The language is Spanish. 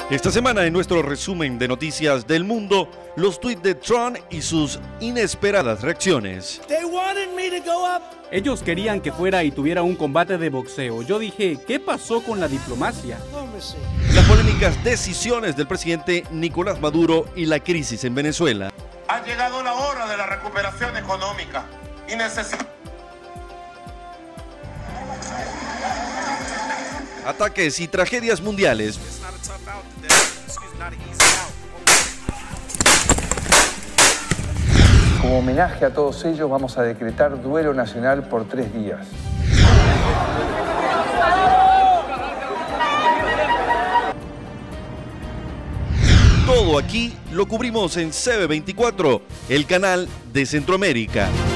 Esta semana en nuestro resumen de noticias del mundo, los tuits de Trump y sus inesperadas reacciones. Ellos querían que fuera y tuviera un combate de boxeo. Yo dije, ¿qué pasó con la diplomacia? Las polémicas decisiones del presidente Nicolás Maduro y la crisis en Venezuela. Ha llegado la hora de la recuperación económica y Ataques y tragedias mundiales. Como homenaje a todos ellos, vamos a decretar duelo nacional por 3 días. Todo aquí lo cubrimos en CB24, el canal de Centroamérica.